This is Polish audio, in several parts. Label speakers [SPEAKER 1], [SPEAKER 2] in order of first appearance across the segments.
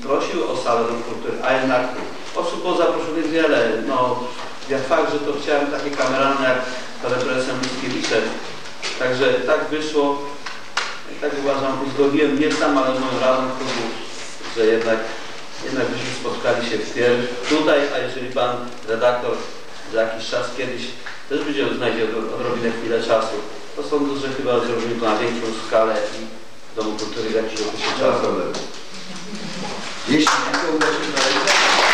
[SPEAKER 1] prosił o salę Dom Kultury, a jednak osób było zaproszonych wiele. No, ja fakt, że to chciałem takie kameralne jak pan profesor Mickiewicz. Także tak wyszło, tak uważam, uzgodniłem nie sam, ale moją radą klubu, że jednak byśmy spotkali się wpierw tutaj, a jeżeli pan redaktor za jakiś czas kiedyś też znajdzie odrobinę chwilę czasu, to sądzę, że chyba zrobimy to na większą skalę i w Domu Kultury w jakiś okresie czasu.
[SPEAKER 2] Jeśli tylko uda się znaleźć.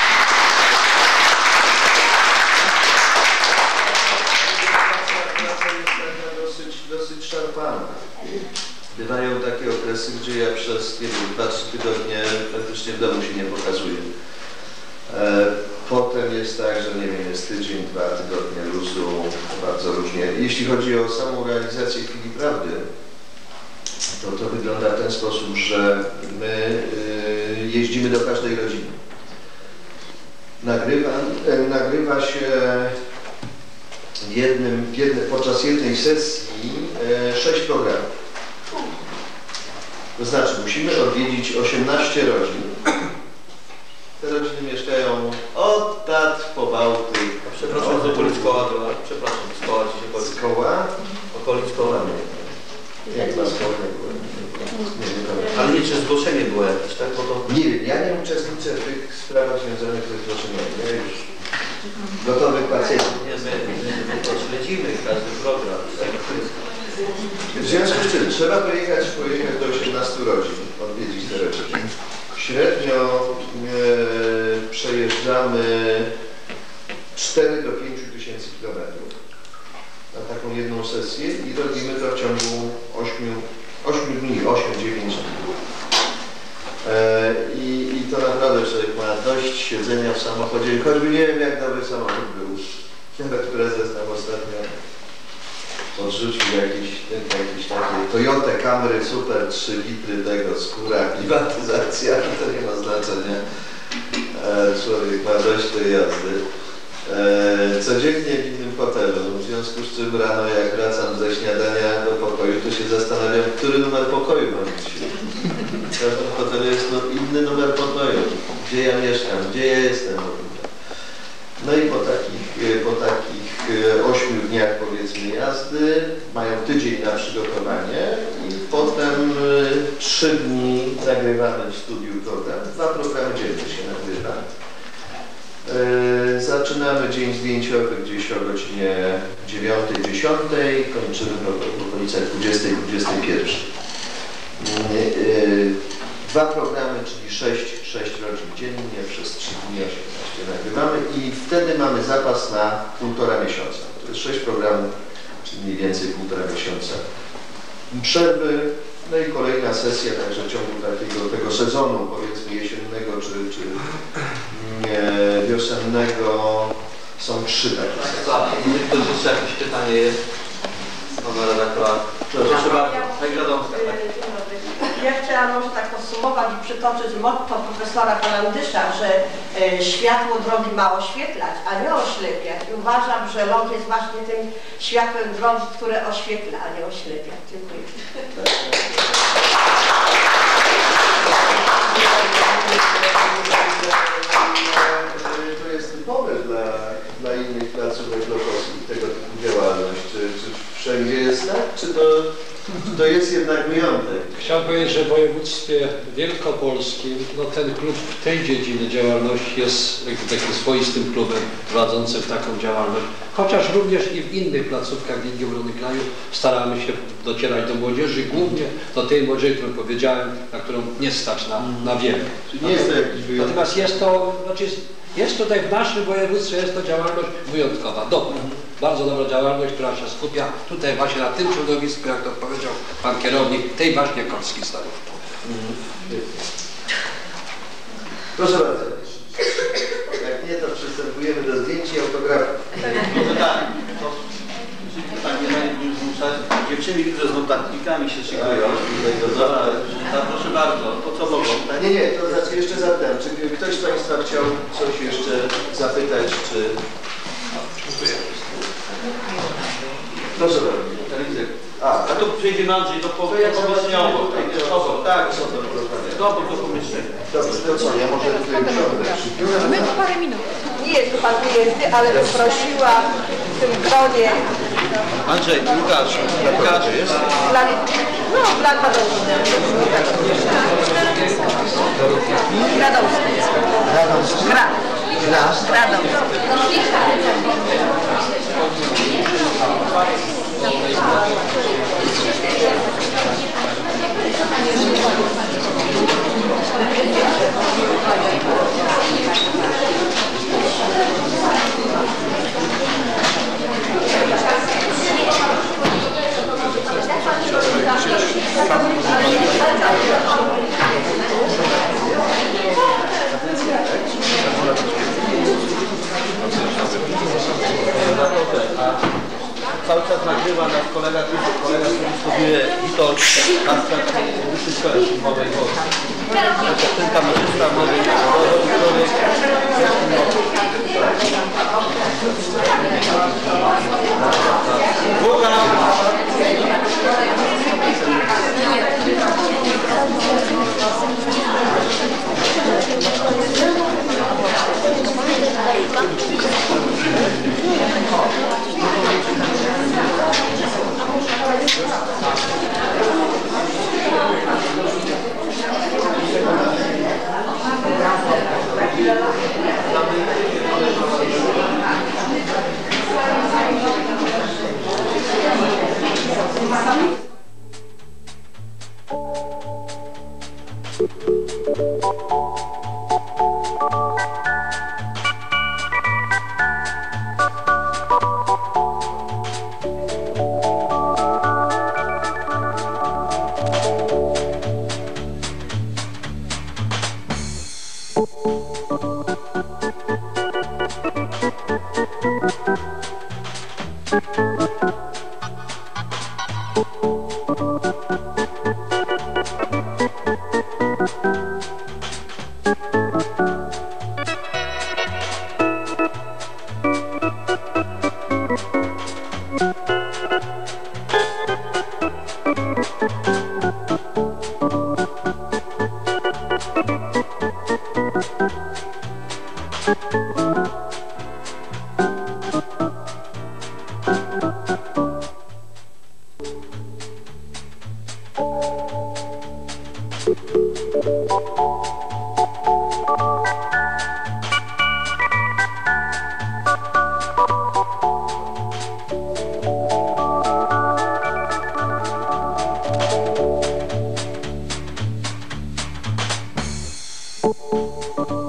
[SPEAKER 2] Dosyć szarpana. Bywają takie okresy, gdzie ja przez 2-3 tygodnie praktycznie w domu się nie pokazuję. Potem jest tak, że nie wiem, jest tydzień, 2 tygodnie luzu, bardzo różnie. Jeśli chodzi o samą realizację Chwili Prawdy, to wygląda w ten sposób, że my jeździmy do każdej rodziny. Nagrywa się podczas jednej sesji 6 programów. To znaczy musimy odwiedzić 18 rodzin. Te rodziny mieszkają od Tatr po Bałtyk.
[SPEAKER 1] Przepraszam, z okolic Koła była. Przepraszam, z Koła ci się okolic.
[SPEAKER 2] Z Koła?
[SPEAKER 1] Okolic Koła.
[SPEAKER 2] Jak na Koła nie było?
[SPEAKER 1] Ale nie, czy zgłoszenie było jakieś, tak? Bo to...
[SPEAKER 2] Nie wiem, ja nie uczestniczę w tych sprawach związanych ze zgłoszeniem. Ja już gotowych pacjentów.
[SPEAKER 1] Nie, my to śledzimy, każdy program.
[SPEAKER 2] W związku z czym trzeba pojechać do 18 rodzin, odwiedzić te rodziny. Średnio przejeżdżamy 4 do 5 tysięcy kilometrów na taką jedną sesję i robimy to w ciągu 8 dni, 8-9 dni. I to naprawdę człowiek ma dość siedzenia w samochodzie, choćby nie wiem jak dobry samochód był. Nawet prezes tam ostatnio odrzucił jakieś takie Toyota Camry Super 3 litry tego, skóra, klimatyzacja, to nie ma znaczenia. Człowiek ma dość tej jazdy. Codziennie w innym hotelu, w związku z czym rano jak wracam ze śniadania do pokoju, to się zastanawiam, który numer pokoju mam dzisiaj. W każdym hotelu jest inny numer pokoju, gdzie ja mieszkam, gdzie ja jestem. No i po takich 8 dniach powiedzmy jazdy mają tydzień na przygotowanie i potem 3 dni nagrywamy w studiu program. 2 programy dziennie się nagrywa. Zaczynamy dzień zdjęciowy gdzieś o godzinie 9-10, kończymy w okolicach 20-21. 2 programy, czyli 6 rodzin dziennie, przez 3 dni 18 nagrywamy i wtedy mamy zapas na 1,5 miesiąca. To jest 6 programów, czyli mniej więcej 1,5 miesiąca przerwy. No i kolejna sesja, także w ciągu tego sezonu, powiedzmy jesiennego czy wiosennego są 3 takie sesje.
[SPEAKER 1] Jeżeli ktoś jeszcze jakieś pytanie jest, pana redaktora, proszę bardzo, pani Radomska.
[SPEAKER 3] Ja chciałam może tak podsumować i przytoczyć motto profesora Kolandysza, że światło drogi ma oświetlać, a nie oślepiać. I uważam, że LOT jest właśnie tym światłem drogi, które oświetla, a nie oślepia. Dziękuję.
[SPEAKER 2] To jest typowe dla innych placówek lokowskich tego typu działalność. Czy wszędzie jest tak? Czy to jest jednak wyjątek?
[SPEAKER 4] Chciałem powiedzieć, że w województwie wielkopolskim ten klub w tej dziedzinie działalności jest takim swoistym klubem prowadzącym taką działalność. Chociaż również i w innych placówkach w innych obronnych kraju staramy się docierać do młodzieży, głównie do tej młodzieży, którą powiedziałem, na którą nie stać na wiele.
[SPEAKER 2] Nie jest to jakiś wyjątek.
[SPEAKER 4] Natomiast jest tutaj w naszym województwie jest to działalność wyjątkowa, dobra. Bardzo dobra działalność, która się skupia tutaj właśnie na tym środowisku, jak to powiedział pan kierownik, tej właśnie Korski Starów.
[SPEAKER 2] Proszę bardzo. Jak nie, to przystępujemy do zdjęć i autografów.
[SPEAKER 1] No tak, to tak nie będzie już zmuszać. Dziewczyny widzę z notatnikami się szykują. Proszę bardzo, to co mogą? Tak?
[SPEAKER 2] Nie, to znaczy jeszcze zapytam, czy ktoś z Państwa chciał coś jeszcze zapytać, czy... Dziękuję. Proszę bardzo.
[SPEAKER 1] A to przejdziemy Andrzej do pomieszczeniowo. Tak, do pomieszczenia.
[SPEAKER 2] Dobrze, to co, ja może tutaj usiądę przy biurze?
[SPEAKER 5] My parę minut.
[SPEAKER 3] Nie jest tu pan wyjęty, ale bym prosiła w tym gronie
[SPEAKER 1] Andrzej, Łukasz jest?
[SPEAKER 3] dla Radomski.
[SPEAKER 2] Radomski. Gra.
[SPEAKER 1] Cały czas nagrywa nasz kolega studiuje i to na Wyższej Szkole Filmowej w Polsce. Ten kamerzysta nowy
[SPEAKER 2] Thank you.